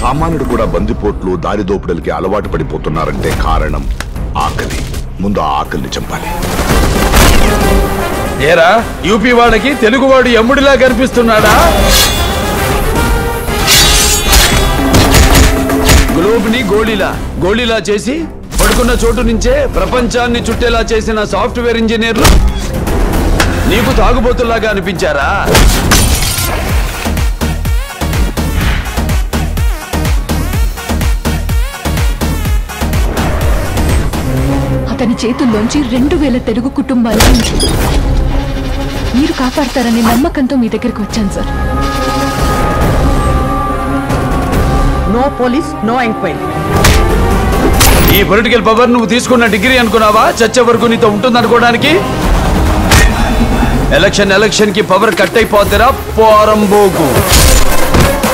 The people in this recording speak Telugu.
సామాన్యుడు కూడా బందిపోట్లు దారిదోపుడులకి అలవాటు పడిపోతున్నారంటే కారణం ఆకలి. ముందు ఆ ఆకలిని చంపాలి. ఏరా యూపీ వాళ్ళకి తెలుగువాడు ఎమ్ముడిలా కనిపిస్తున్నాడా? గ్లోబ్ ని గోళీలా చేసి పడుకున్న చోటు నుంచే ప్రపంచాన్ని చుట్టేలా చేసిన సాఫ్ట్వేర్ ఇంజనీర్లు నీకు తాగుబోతుల్లాగా అనిపించారా? అతని చేతుల్లోంచి 2000 తెలుగు కుటుంబాలను మీరు కాపాడతారనే నమ్మకంతో మీ దగ్గరికి వచ్చాను sir. No police, no enquiry. ఈ పొలిటికల్ పవర్ నువ్వు తీసుకున్న డిగ్రీ అనుకున్నావా? చచ్చే వరకు నీతో ఉంటుందనుకోవడానికి? ఎలక్షన్ కి పవర్ కట్ అయిపోతారా పోరంబోకు.